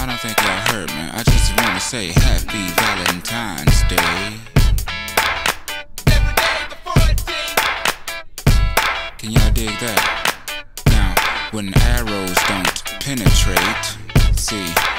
I don't think y'all heard, man. I just want to say Happy Valentine's Day. Can y'all dig that? Now, when arrows don't penetrate, see,